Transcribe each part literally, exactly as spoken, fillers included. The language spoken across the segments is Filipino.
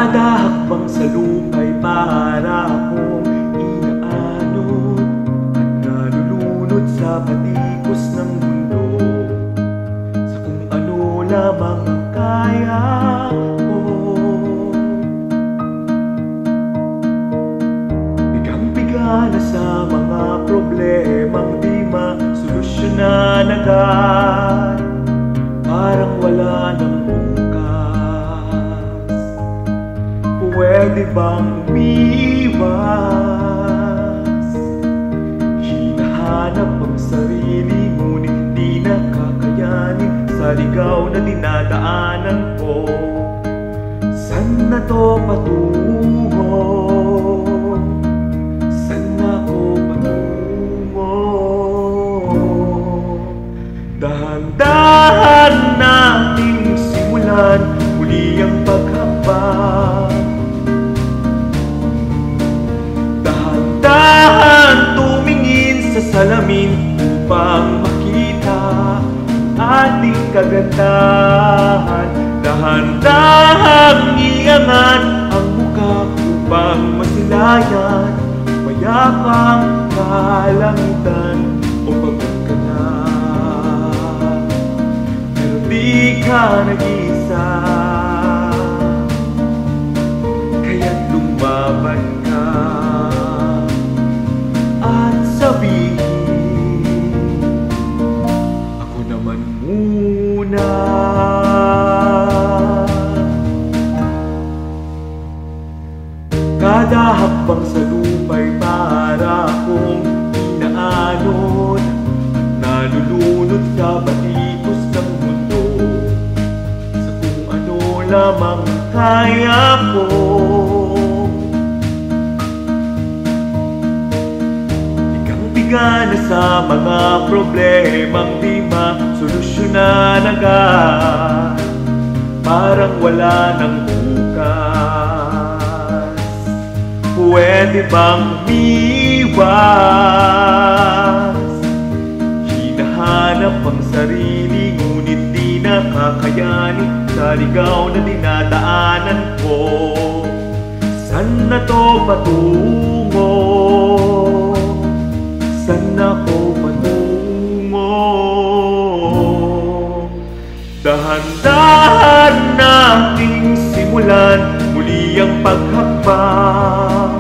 Kada hakbang sa lupa'y para akong inaanod at nalulunod sa patikos ng mundo, sa kung ano lamang ang kaya ko. Bigang-biga na sa mga problemang di masolusyonan agad, parang wala nang pwede bang umiwas? Hinahanap ang sarili, ngunit di nakakayanin sa ligaw na dinadaanan ko. Saan na to patungo? Saan na ko patungo? Dahan-dahan nating simulan muli ang paghambang. Dahan tumingin sa salamin upang makita ating kagandahan. Dahan-dahang iangat ang muka upang masilayan mayapang kalangitan o pagod ka na, pero di ka nag-isa, kaya't lumaban ka at sabihin, ako naman muna. Kada hakbang sa lupa'y para akong inaanod at nalulunod sa batikos ng mundo, sa kung ano lamang kaya ko. Na sa mga problemang di masolusyonan agad, parang wala nang bukas. Pwede bang umiwas? Hinahanap ang sarili, ngunit di nakakayanin sa ligaw na dinadaanan ko. Saan na to patungo? Saan ako patungo? Dahan-dahan nating simulan muli ang paghakbang.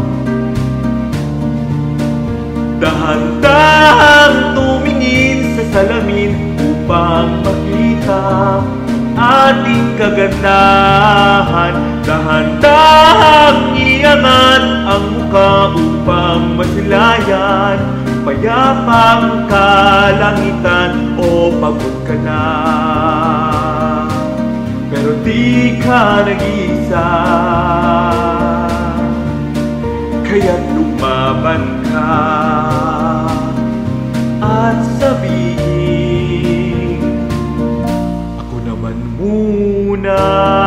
Dahan-dahang tumingin sa salamin upang makita ating kagandahan. Dahan-dahang iangat ang muka upang masilayan payapang kalangitan o pagod ka na, pero di ka nag-isa, kaya't lumaban ka at sabihin, ako naman muna.